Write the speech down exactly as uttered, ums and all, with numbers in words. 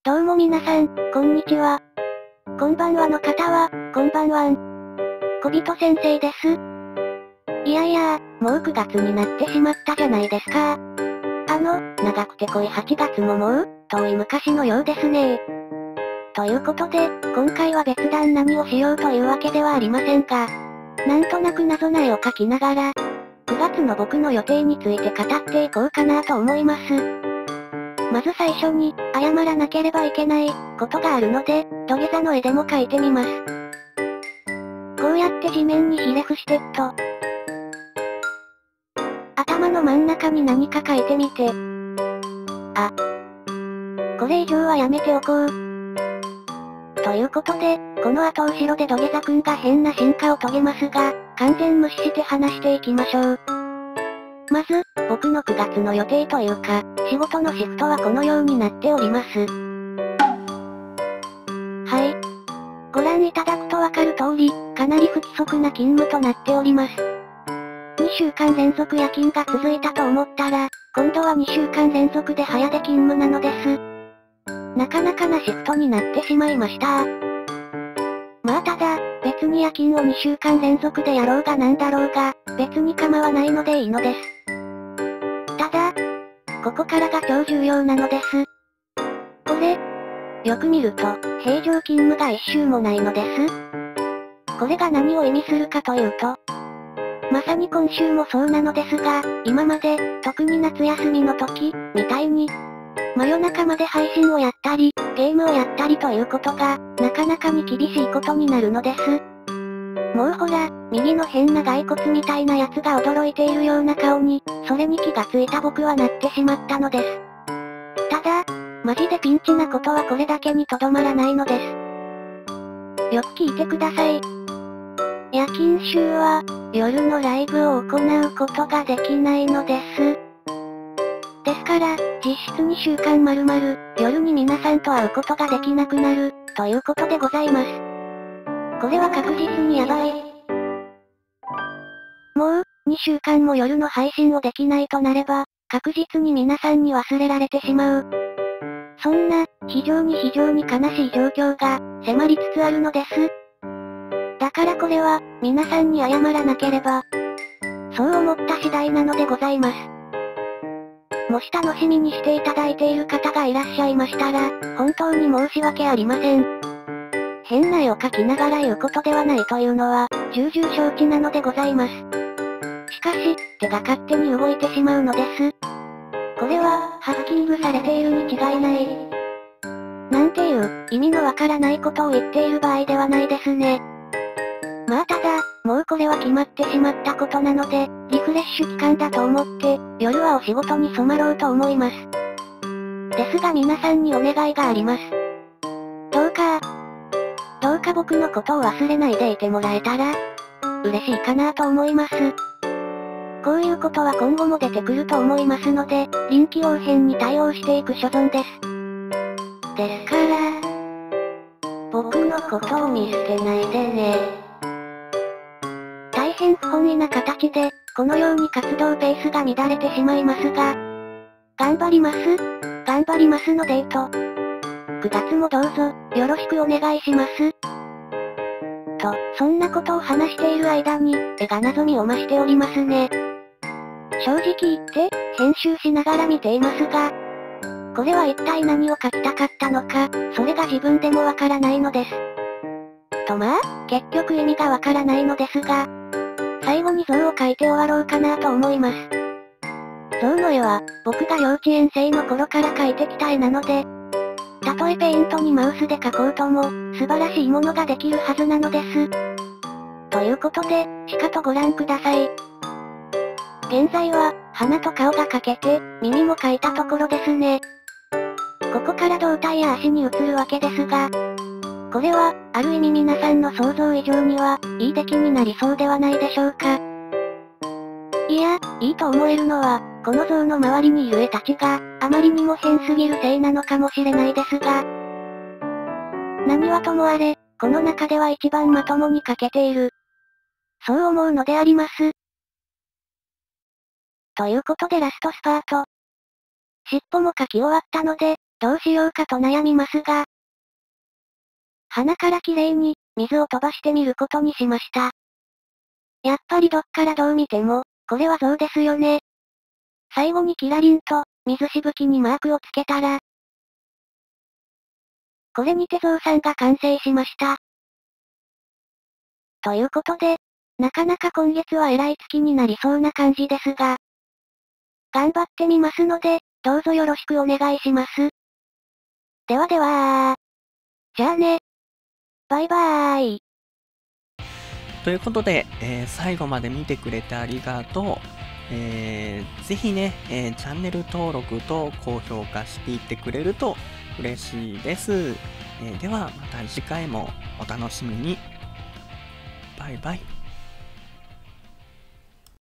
どうも皆さん、こんにちは。こんばんはの方は、こんばんはん。小人先生です。いやいや、もうくがつになってしまったじゃないですか。あの、長くて濃いはちがつももう、遠い昔のようですね。ということで、今回は別段何をしようというわけではありませんが、なんとなく謎な絵を描きながら、くがつの僕の予定について語っていこうかなと思います。まず最初に、謝らなければいけない、ことがあるので、土下座の絵でも描いてみます。こうやって地面にひれ伏してっと、頭の真ん中に何か描いてみて。あ。これ以上はやめておこう。ということで、この後後ろで土下座くんが変な進化を遂げますが、完全無視して話していきましょう。まず、僕のくがつの予定というか、仕事のシフトはこのようになっております。はい。ご覧いただくとわかる通り、かなり不規則な勤務となっております。にしゅうかん連続夜勤が続いたと思ったら、今度はにしゅうかん連続で早出勤務なのです。なかなかなシフトになってしまいました。まあただ、別に夜勤をにしゅうかん連続でやろうがなんだろうが、別に構わないのでいいのです。ただ、ここからが超重要なのです。これ、よく見ると、平常勤務が一週もないのです。これが何を意味するかというと、まさに今週もそうなのですが、今まで、特に夏休みの時、みたいに、真夜中まで配信をやったり、ゲームをやったりということが、なかなかに厳しいことになるのです。もうほら、右の変な骸骨みたいなやつが驚いているような顔に、それに気がついた僕はなってしまったのです。ただ、マジでピンチなことはこれだけにとどまらないのです。よく聞いてください。夜勤中は、夜のライブを行うことができないのです。ですから、実質にしゅうかんまるまる、夜に皆さんと会うことができなくなる、ということでございます。これは確実にやばい。もう、にしゅうかんも夜の配信をできないとなれば、確実に皆さんに忘れられてしまう。そんな、非常に非常に悲しい状況が、迫りつつあるのです。だからこれは、皆さんに謝らなければ。そう思った次第なのでございます。もし楽しみにしていただいている方がいらっしゃいましたら、本当に申し訳ありません。変な絵を描きながら言うことではないというのは、重々承知なのでございます。しかし、手が勝手に動いてしまうのです。これは、ハッキングされているに違いない。なんていう、意味のわからないことを言っている場合ではないですね。まあただ、もうこれは決まってしまったことなので、リフレッシュ期間だと思って、夜はお仕事に染まろうと思います。ですが皆さんにお願いがあります。どうか、どうか僕のことを忘れないでいてもらえたら、嬉しいかなと思います。こういうことは今後も出てくると思いますので、臨機応変に対応していく所存です。ですから、僕のことを見捨てないでね。大変不本意な形で、このように活動ペースが乱れてしまいますが、頑張ります。頑張りますのでと。くがつもどうぞ、よろしくお願いします。と、そんなことを話している間に、絵が謎みを増しておりますね。正直言って、編集しながら見ていますが、これは一体何を書きたかったのか、それが自分でもわからないのです。とまあ、結局意味がわからないのですが、最後に像を描いて終わろうかなと思います。像の絵は、僕が幼稚園生の頃から描いてきた絵なので、たとえペイントにマウスで描こうとも、素晴らしいものができるはずなのです。ということで、しかとご覧ください。現在は、鼻と顔が描けて、耳も描いたところですね。ここから胴体や足に移るわけですが、これは、ある意味皆さんの想像以上には、いい出来になりそうではないでしょうか。いや、いいと思えるのは、この像の周りにいる絵たちが、あまりにも変すぎるせいなのかもしれないですが、何はともあれ、この中では一番まともに描けている。そう思うのであります。ということでラストスパート。尻尾も描き終わったので、 どうしようかと悩みますが、鼻からきれいに、水を飛ばしてみることにしました。やっぱりどっからどう見ても、これは象ですよね。最後にキラリンと、水しぶきにマークをつけたら、これにて象さんが完成しました。ということで、なかなか今月はえらい月になりそうな感じですが、頑張ってみますので、どうぞよろしくお願いします。ではではじゃあね。バイバーイ。 ということで、えー最後まで見てくれてありがとう。えーぜひね、えーチャンネル登録と高評価していってくれると嬉しいです。えーではまた次回もお楽しみに。バイバイ。